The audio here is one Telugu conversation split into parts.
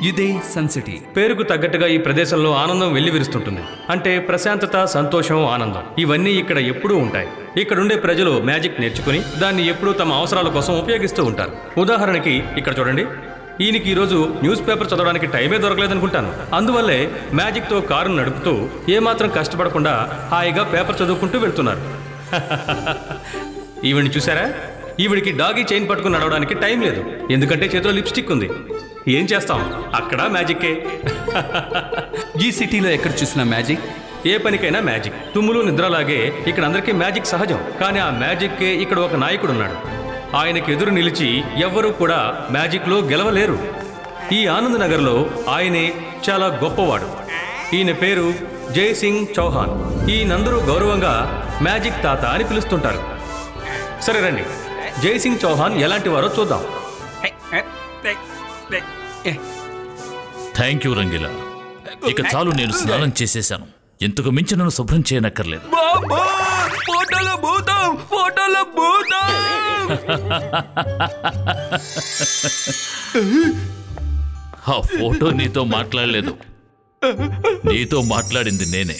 ఇదే సన్ సిటీ. పేరుకు తగ్గట్టుగా ఈ ప్రదేశంలో ఆనందం వెల్లివిరుస్తుంటుంది. అంటే ప్రశాంతత, సంతోషం, ఆనందం ఇవన్నీ ఇక్కడ ఎప్పుడూ ఉంటాయి. ఇక్కడుండే ప్రజలు మ్యాజిక్ నేర్చుకుని దాన్ని ఎప్పుడూ తమ అవసరాల కోసం ఉపయోగిస్తూ ఉంటారు. ఉదాహరణకి ఇక్కడ చూడండి, ఈయనకి ఈరోజు న్యూస్ పేపర్ చదవడానికి టైమే దొరకలేదనుకుంటాను. అందువల్లే మ్యాజిక్తో కారును నడుపుతూ ఏమాత్రం కష్టపడకుండా హాయిగా పేపర్ చదువుకుంటూ వెళ్తున్నారు. ఈవిడ్ని చూసారా? ఈవిడికి డాగీ చైన్ పట్టుకుని నడవడానికి టైం లేదు, ఎందుకంటే చేతిలో లిప్స్టిక్ ఉంది. ఏం చేస్తాం, అక్కడ మ్యాజిక్కే. ఈ సిటీలో ఎక్కడ చూసినా మ్యాజిక్. ఏ పనికైనా మ్యాజిక్. తుమ్ములు నిద్రలాగే ఇక్కడ అందరికీ మ్యాజిక్ సహజం. కానీ ఆ మ్యాజిక్కే ఇక్కడ ఒక నాయకుడు ఉన్నాడు. ఆయనకు ఎదురు నిలిచి ఎవ్వరూ కూడా మ్యాజిక్లో గెలవలేరు. ఈ ఆనంద్ నగర్లో ఆయనే చాలా గొప్పవాడు. ఈయన పేరు జైసింగ్ చౌహాన్. ఈయనందరూ గౌరవంగా మ్యాజిక్ తాత అని పిలుస్తుంటారు. సరే రండి, జైసింగ్ చౌహాన్ ఎలాంటి వారో చూద్దాం. Thank you Rangeela. ఇక చాలు, నేను స్నానం చేసేశాను. ఇంతకు మించి నన్ను శుభ్రం చేయనక్కర్లేదు. ఆ ఫోటో నీతో మాట్లాడలేదు, నీతో మాట్లాడింది నేనే.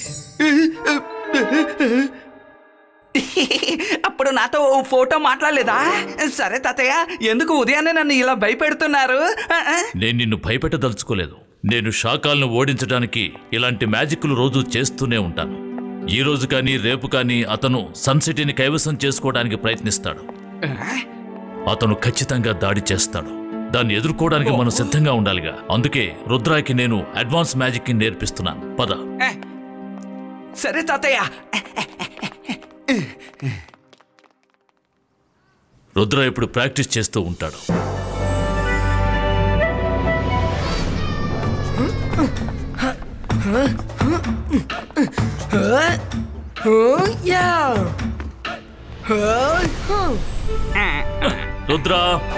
అప్పుడు నాతో ఫోటో మాట్లాడలేదా? సరే తాతయ్య, ఎందుకు ఉదయాన్నే నన్ను ఇలా భయపెడుతున్నారు? నేను నిన్ను భయపెట్టదలుచుకోలేదు. నేను షాకాల్ను ఓడించడానికి ఇలాంటి మ్యాజిక్లు రోజు చేస్తూనే ఉంటాను. ఈ రోజు కానీ రేపు కానీ అతను సన్ సిటీని కైవసం చేసుకోవడానికి ప్రయత్నిస్తాడు. అతను ఖచ్చితంగా దాడి చేస్తాడు. దాన్ని ఎదుర్కోవడానికి మనం సిద్ధంగా ఉండాలిగా. అందుకే రుద్రాకి నేను అడ్వాన్స్ మ్యాజిక్ ని నేర్పిస్తున్నాను. పద. సరే తాతయ్య. రుద్ర ఇప్పుడు ప్రాక్టీస్ చేస్తూ ఉంటాడు. రుద్ర,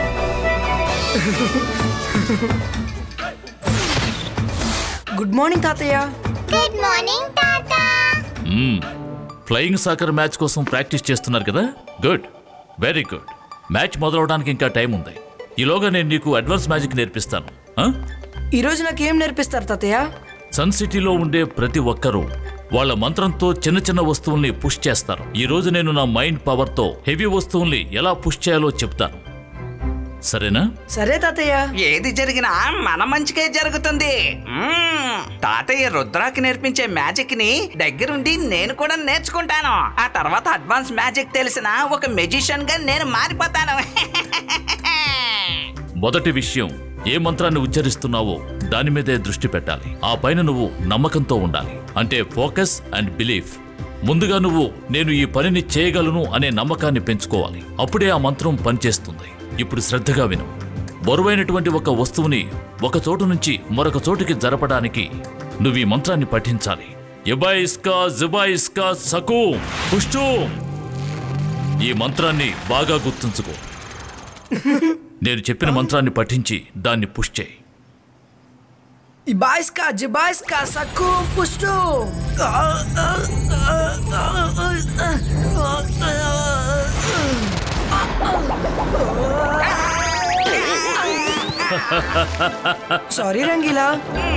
గుడ్ మార్నింగ్ తాతయ్య. గుడ్ మార్నింగ్ తాతా. ఫ్లయింగ్ సాకర్ మ్యాచ్ కోసం ప్రాక్టీస్ చేస్తున్నారు కదా? Good, very good. మ్యాచ్ మొదలవడానికి ఇంకా టైం ఉంది. ఈలోగా నేను నీకు అడ్వాన్స్ మ్యాజిక్ నేర్పిస్తాను. ఈరోజు నాకేం నేర్పిస్తారు తాతయ్య? సన్ సిటీలో ఉండే ప్రతి ఒక్కరూ వాళ్ళ మంత్రంతో చిన్న చిన్న వస్తువుల్ని పుష్ చేస్తారు. ఈ రోజు నేను నా మైండ్ పవర్తో హెవీ వస్తువుల్ని ఎలా పుష్ చేయాలో చెప్తాను. సరేనా? సరే తాతయ్య. ఏది జరిగినా మన మంచికే జరుగుతుంది. తాతయ్య రుద్రాకి నేర్పించే మ్యాజిక్ ని దగ్గరుండి నేను కూడా నేర్చుకుంటాను. ఆ తర్వాత అడ్వాన్స్ మ్యాజిక్ తెలిసిన ఒక మెజిషియన్ గా నేను మారిపోతాను. మొదటి విషయం, ఏ మంత్రాన్ని ఉచ్చరిస్తున్నావో దాని మీదే దృష్టి పెట్టాలి. ఆ పైన నువ్వు నమ్మకంతో ఉండాలి. అంటే ఫోకస్ అండ్ బిలీఫ్. ముందుగా నువ్వు నేను ఈ పనిని చేయగలను అనే నమ్మకాన్ని పెంచుకోవాలి. అప్పుడే ఆ మంత్రం పనిచేస్తుంది. ఇప్పుడు శ్రద్ధగా విను. బరువైనటువంటి ఒక వస్తువుని ఒక చోటు నుంచి మరొక చోటుకి జరపడానికి నువ్వు ఈ మంత్రాన్ని పఠించాలి. ఎబాయిస్కా జుబాయిస్కా సకు పుష్టు. ఈ మంత్రాన్ని బాగా గుర్తుంచుకో. నేను చెప్పిన మంత్రాన్ని పఠించి దాన్ని పుష్ చేయి. ఇబాయిస్కా జిబాయిస్కా సకు పుష్టు. సారీ రంగీలా.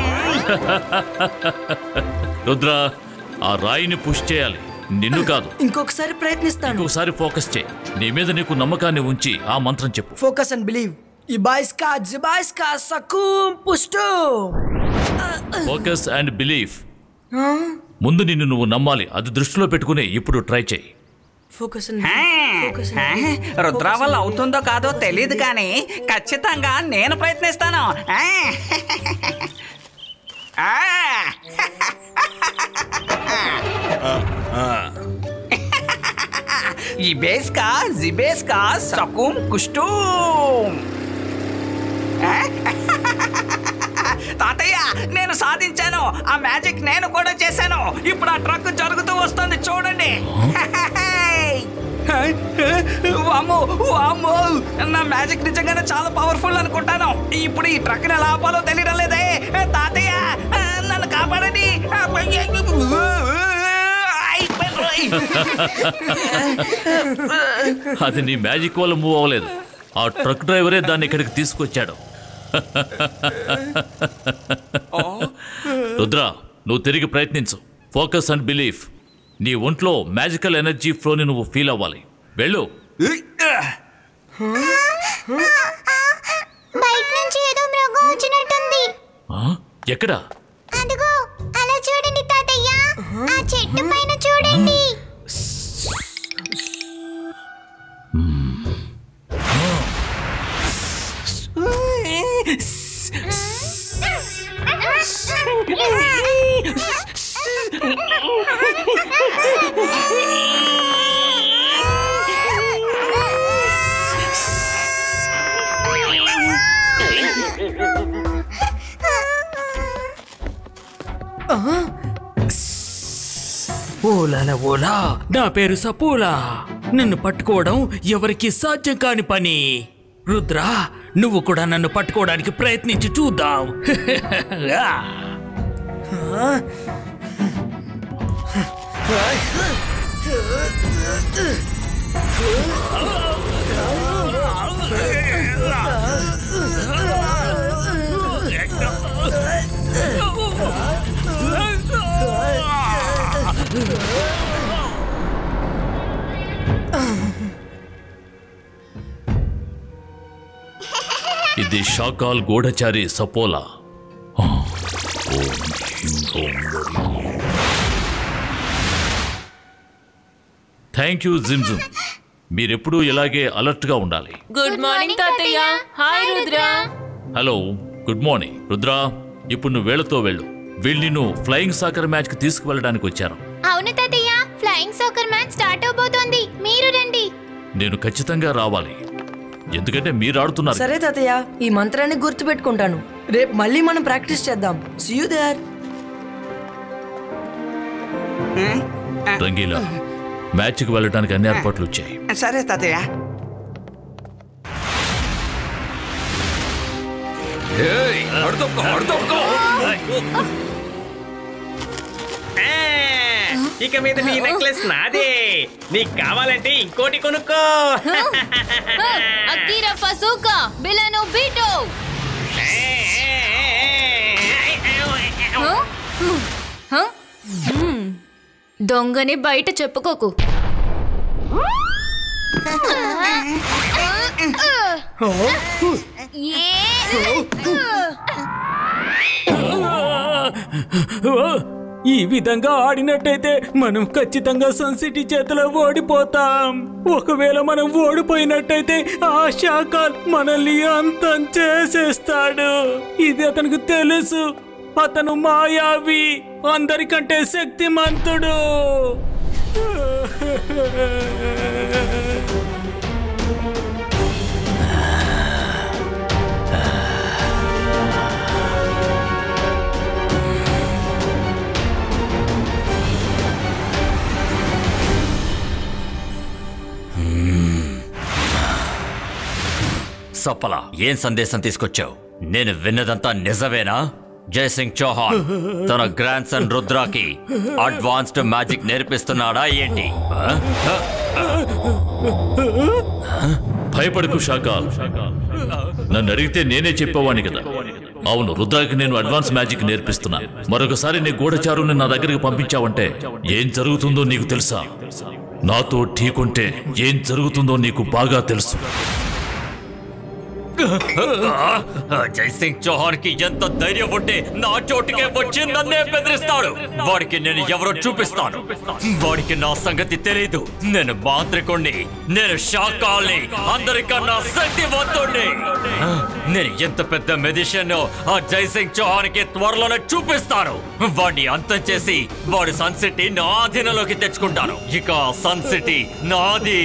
రుద్ర, ఆ రాయిని పుష్ చేయాలి, నిన్ను కాదు. ఇంకొకసారి ప్రయత్నిస్తాను. ఇంకొకసారి ఫోకస్ చేయి. నీ మీద నీకు నమ్మకాన్ని ఉంచి ఆ మంత్రం చెప్పు. Focus and believe. ఇబాయిస్కా జిబాయిస్కా సకు పుష్టు. Focus and belief. ముందు నిన్ను నువ్వు నమ్మాలి. అది దృష్టిలో పెట్టుకుని ఇప్పుడు ట్రై చేయి. రుద్ర వల్ల అవుతుందో కాదో తెలియదు కానీ ఖచ్చితంగా నేను ప్రయత్నిస్తాను. ఇబేస్కా జిబేస్కా సకుం కుష్టూం. తాతయ్య, నేను సాధించాను. ఆ మ్యాజిక్ నేను కూడా చేశాను. ఇప్పుడు ఆ ట్రక్ జరుగుతూ వస్తుంది, చూడండి. వామ్మో వామ్మో, నా మ్యాజిక్ నిజంగానే చాలా పవర్ఫుల్ అనుకుంటాను. ఇప్పుడు ఈ ట్రక్ ని ఎలా ఆపాలో తెలియడం లేదే. తాతయ్య, నన్ను కాపాడండి. అది నీ మ్యాజిక్ వల్ల మూవ్ అవ్వలేదు. ఆ ట్రక్ డ్రైవరే దాన్ని ఇక్కడికి తీసుకొచ్చాడు. రుద్ర, నువ్వు తిరిగి ప్రయత్నించు. Focus and belief. నీ ఒంట్లో మ్యాజికల్ ఎనర్జీ ఫ్లోని నువ్వు ఫీల్ అవ్వాలి. వెళ్ళు. బయట నుంచి ఏదో మృగం వచ్చినట్టుంది. ఎక్కడ? అదిగో అలా చూడండి తాతయ్య, ఆ చెట్టు పైన చూడండి. ఓలాల ఓలా, నా పేరు సపూలా. నన్ను పట్టుకోవడం ఎవరికి సాధ్యం కాని పని. రుద్ర, నువ్వు కూడా నన్ను పట్టుకోవడానికి ప్రయత్నించి చూద్దాం. ఇది షాకాల్ గూఢచారి సపోలా. Thank you జిమ్జుమ్. మీరెప్పుడూ ఇలాగే అలర్ట్గా ఉండాలి. గుడ్ మార్నింగ్ తాతయ్య. Hi Rudra. Hello, good morning. Rudra, ఇప్పుడు నువ్వు వేళతో వెళ్ళు. వీళ్ళు నిన్ను ఫ్లయింగ్ సాకర్ మ్యాచ్ కి తీసుకువెళ్ళడానికి వచ్చారు. అవును తాతయ్య, ఫ్లయింగ్ సాకర్ మ్యాచ్ స్టార్ట్ అవబోతోంది. మీరు రండి. నేను ఖచ్చితంగా రావాలి, ఎందుకంటే మీరు ఆడుతున్నారు. సరే తాతయ్య, ఈ మంత్రాన్ని గుర్తు పెట్టుకుంటాను. రేపు మళ్ళీ మనం ప్రాక్టీస్ చేద్దాం. See you there. Rangeela, match కి వెళ్ళడానికి అన్ని ఏర్పాట్లు వచ్చాయి. సరే తాతయ్య. ఇక మీద నీ నెక్లెస్ నాదే. నీకు కావాలంటే ఇంకోటి కొనుక్కో. అకీరా ఫజూకా బిలానో బీటో. దొంగని బయట చెప్పుకోకు. ఈ విధంగా ఆడినట్టయితే మనం ఖచ్చితంగా సన్ సిటీ చేతిలో ఓడిపోతాం. ఒకవేళ మనం ఓడిపోయినట్టయితే ఆ షాకాల్ మనల్ని అంతం చేసేస్తాడు. ఇది అతనికి తెలుసు. అతను మాయావి, అందరికంటే శక్తిమంతుడు. సప్పలా, ఏం సందేశం తీసుకొచ్చావు? నేను విన్నదంతా నిజమేనా? జై సింగ్ చౌహాన్ తన గ్రాండ్ సన్ రుద్రాకి అడ్వాన్స్డ్ మ్యాజిక్ నేర్పిస్తున్నాడా ఏంటి? భయపడకు షాకాల్, నన్ను అడిగితే నేనే చెప్పేవాణ్ణి కదా. అవును, రుద్రాకి నేను అడ్వాన్స్ మ్యాజిక్ నేర్పిస్తున్నా. మరొకసారి నీ గూఢచారుని నా దగ్గరికి పంపించావంటే ఏం జరుగుతుందో నీకు తెలుసా? నాతో ఢీకొంటే ఏం జరుగుతుందో నీకు బాగా తెలుసు. జై సింగ్ చౌహాన్ కి ఎంత ధైర్యం ఉంటే నా చోటుకే వచ్చి నన్నే బెదిరిస్తాడు. వాడికి నేను ఎవరో చూపిస్తాను. వాడికి నా సంగతి తెలీదు. నేను మాంత్రికుణ్ణి, నేను షాకాల్ని, అందరికన్నా శక్తివంతుణ్ణి. నేను ఎంత పెద్ద మెజిషియన్ ఆ జై సింగ్ చౌహాన్ కి త్వరలోనే చూపిస్తాను. వాడిని అంతం చేసి వాడి సన్ సిటీ నా ఆధీనంలోకి తెచ్చుకుంటాను. ఇక సన్ సిటీ నాది.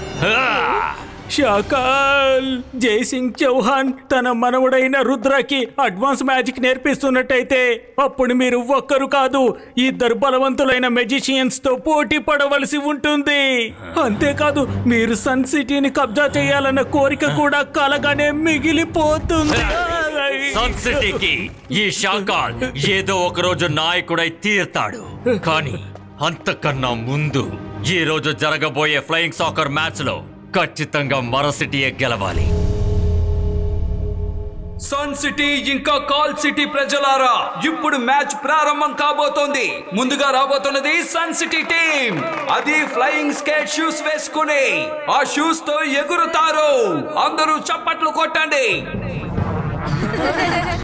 షాకాల్, జై సింగ్ చౌహాన్ తన మనవడైన రుద్రకి అడ్వాన్స్ మ్యాజిక్ నేర్పిస్తున్నట్టయితే అప్పుడు మీరు ఒక్కరు కాదు, ఇద్దరు బలవంతులైన మెజిషియన్స్ తో పోటీ పడవలసి ఉంటుంది. అంతేకాదు, మీరు సన్ సిటీని కబ్జా చేయాలన్న కోరిక కూడా కలగానే మిగిలిపోతుంది. సన్ సిటీకి ఈ షాకాల్ ఏదో ఒక రోజు నాయకుడై తీరుతాడు. కానీ అంతకన్నా ముందు ఈ రోజు జరగబోయే ఫ్లయింగ్ సాకర్ మ్యాచ్ లో ఖచ్చితంగా మరో సిటీయే గెలవాలి. సన్ సిటీ ఇంకా కాల్ సిటీ ప్రజలారా, ఇప్పుడు మ్యాచ్ ప్రారంభం కాబోతోంది. ముందుగా రాబోతున్నది సన్ సిటీ టీం. అది ఫ్లయింగ్ స్కేట్ షూస్ వేసుకుని ఆ షూస్ తో ఎగురుతారు. అందరూ చప్పట్లు కొట్టండి.